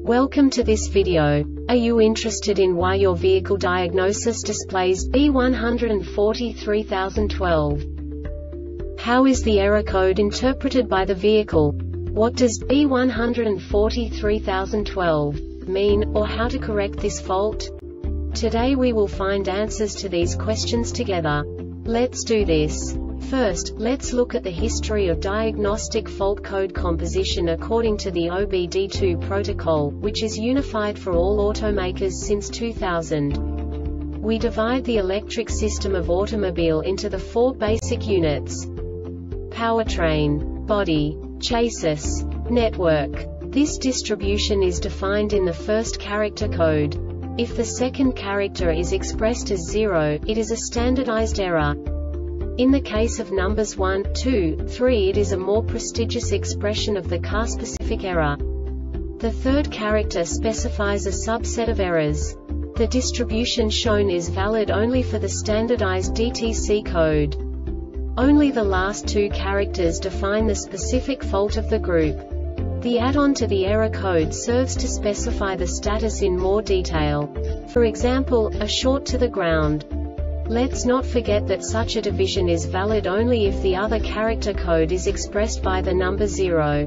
Welcome to this video. Are you interested in why your vehicle diagnosis displays B143012? How is the error code interpreted by the vehicle? What does B143012 mean, or how to correct this fault? Today we will find answers to these questions together. Let's do this. First, let's look at the history of diagnostic fault code composition according to the OBD2 protocol, which is unified for all automakers since 2000. We divide the electric system of automobile into the four basic units: powertrain, body, chassis, network. This distribution is defined in the first character code. If the second character is expressed as 0, it is a standardized error. In the case of numbers 1, 2, 3, it is a more prestigious expression of the car-specific error. The third character specifies a subset of errors. The distribution shown is valid only for the standardized DTC code. Only the last two characters define the specific fault of the group. The add-on to the error code serves to specify the status in more detail. For example, a short to the ground. Let's not forget that such a division is valid only if the other character code is expressed by the number 0.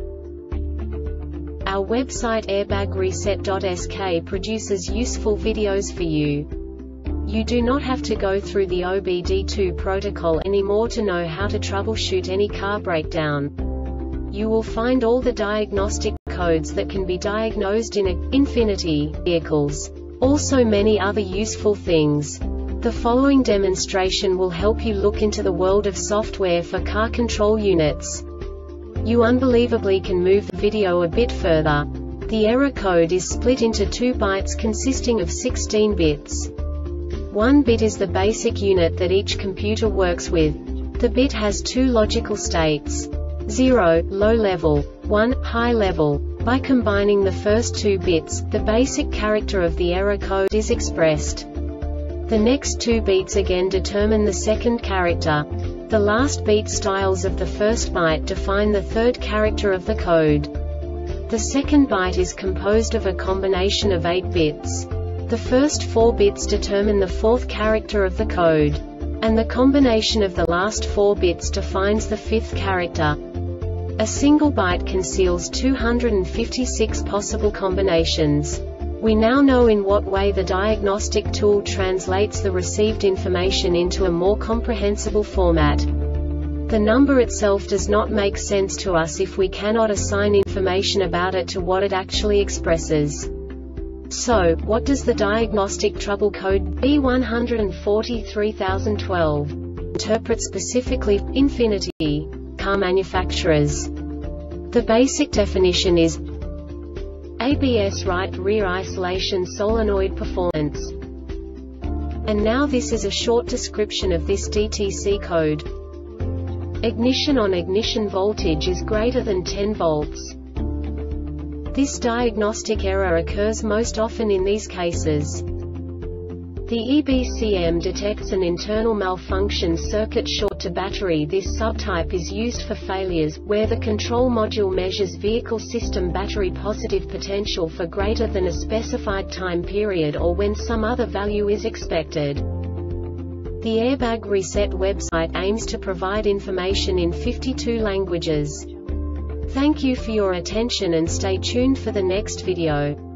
Our website airbagreset.sk produces useful videos for you. You do not have to go through the OBD2 protocol anymore to know how to troubleshoot any car breakdown. You will find all the diagnostic codes that can be diagnosed in Infiniti vehicles. Also many other useful things. The following demonstration will help you look into the world of software for car control units. You unbelievably can move the video a bit further. The error code is split into 2 bytes consisting of 16 bits. 1 bit is the basic unit that each computer works with. The bit has 2 logical states: 0, low level, 1, high level. By combining the first 2 bits, the basic character of the error code is expressed. The next 2 beats again determine the second character. The last beat styles of the first byte define the third character of the code. The second byte is composed of a combination of 8 bits. The first 4 bits determine the fourth character of the code. And the combination of the last 4 bits defines the fifth character. A single byte conceals 256 possible combinations. We now know in what way the diagnostic tool translates the received information into a more comprehensible format. The number itself does not make sense to us if we cannot assign information about it to what it actually expresses. So, what does the diagnostic trouble code B143012 interpret specifically for Infiniti car manufacturers? The basic definition is ABS right rear isolation solenoid performance. And now this is a short description of this DTC code. Ignition on ignition voltage is greater than 10 volts. This diagnostic error occurs most often in these cases. The EBCM detects an internal malfunction circuit short to battery. This subtype is used for failures, where the control module measures vehicle system battery positive potential for greater than a specified time period or when some other value is expected. The Airbag Reset website aims to provide information in 52 languages. Thank you for your attention and stay tuned for the next video.